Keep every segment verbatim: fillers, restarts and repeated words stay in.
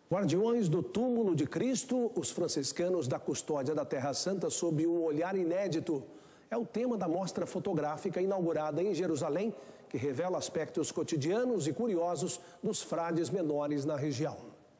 Guardiões do túmulo de Cristo, os franciscanos da custódia da Terra Santa sob um olhar inédito. É o tema da mostra fotográfica inaugurada em Jerusalém, que revela aspectos cotidianos e curiosos dos frades menores na região.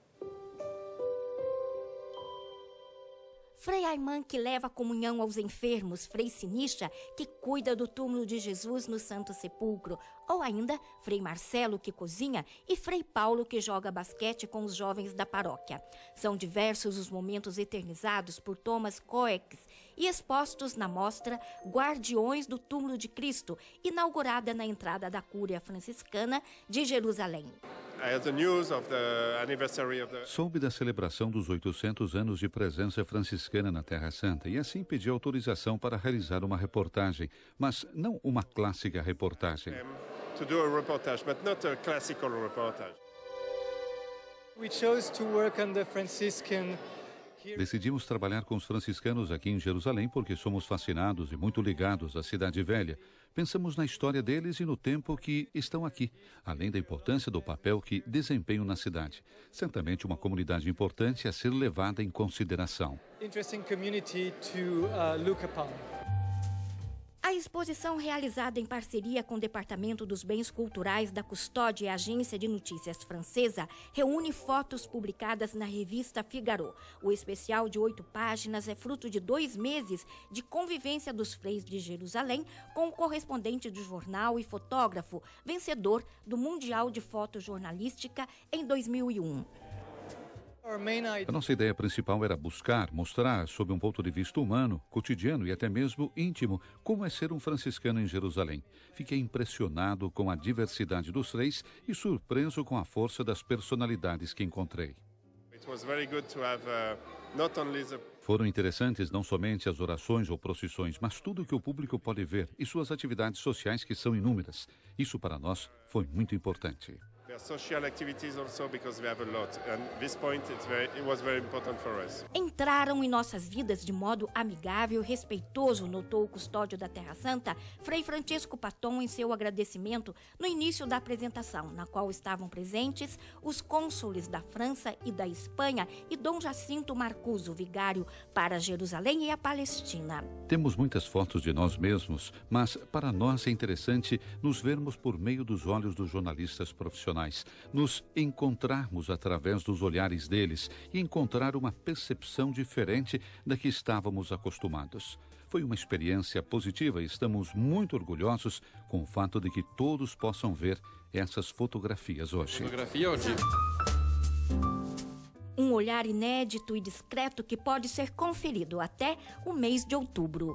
Frei Ayman, que leva a comunhão aos enfermos, Frei Sinistra, que cuida do túmulo de Jesus no Santo Sepulcro, ou ainda Frei Marcelo, que cozinha, e Frei Paulo, que joga basquete com os jovens da paróquia. São diversos os momentos eternizados por Thomas Coex e expostos na mostra Guardiões do Túmulo de Cristo, inaugurada na entrada da Cúria Franciscana de Jerusalém. Soube da celebração dos oitocentos anos de presença franciscana na Terra Santa e assim pedi autorização para realizar uma reportagem, mas não uma clássica reportagem. To do a reportage, but not a classical reportage. We chose to work on the Franciscan. Decidimos trabalhar com os franciscanos aqui em Jerusalém porque somos fascinados e muito ligados à Cidade Velha. Pensamos na história deles e no tempo que estão aqui, além da importância do papel que desempenham na cidade. Certamente uma comunidade importante a ser levada em consideração. Interesting community to uh, look upon. A exposição, realizada em parceria com o Departamento dos Bens Culturais da Custódia e a Agência de Notícias Francesa, reúne fotos publicadas na revista Figaro. O especial de oito páginas é fruto de dois meses de convivência dos freis de Jerusalém com o correspondente do jornal e fotógrafo, vencedor do Mundial de Fotojornalística em dois mil e um. A nossa ideia principal era buscar, mostrar, sob um ponto de vista humano, cotidiano e até mesmo íntimo, como é ser um franciscano em Jerusalém. Fiquei impressionado com a diversidade dos freis e surpreso com a força das personalidades que encontrei. Foram interessantes não somente as orações ou procissões, mas tudo que o público pode ver e suas atividades sociais, que são inúmeras. Isso para nós foi muito importante. Entraram em nossas vidas de modo amigável e respeitoso, notou o custódio da Terra Santa, Frei Francisco Paton, em seu agradecimento no início da apresentação, na qual estavam presentes os cônsules da França e da Espanha e Dom Jacinto Marcuso, vigário para Jerusalém e a Palestina. Temos muitas fotos de nós mesmos, mas para nós é interessante nos vermos por meio dos olhos dos jornalistas profissionais, nos encontrarmos através dos olhares deles e encontrar uma percepção diferente da que estávamos acostumados. Foi uma experiência positiva e estamos muito orgulhosos com o fato de que todos possam ver essas fotografias hoje. Fotografia hoje. Um olhar inédito e discreto que pode ser conferido até o mês de outubro.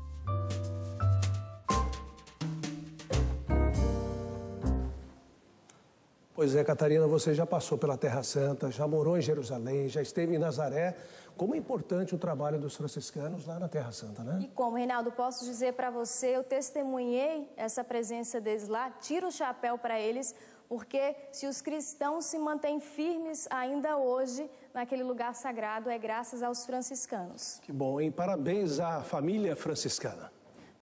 Pois é, Catarina, você já passou pela Terra Santa, já morou em Jerusalém, já esteve em Nazaré. Como é importante o trabalho dos franciscanos lá na Terra Santa, né? E como, Reinaldo, posso dizer para você, eu testemunhei essa presença deles lá, tiro o chapéu para eles, porque se os cristãos se mantêm firmes ainda hoje naquele lugar sagrado, é graças aos franciscanos. Que bom, hein? Parabéns à família franciscana.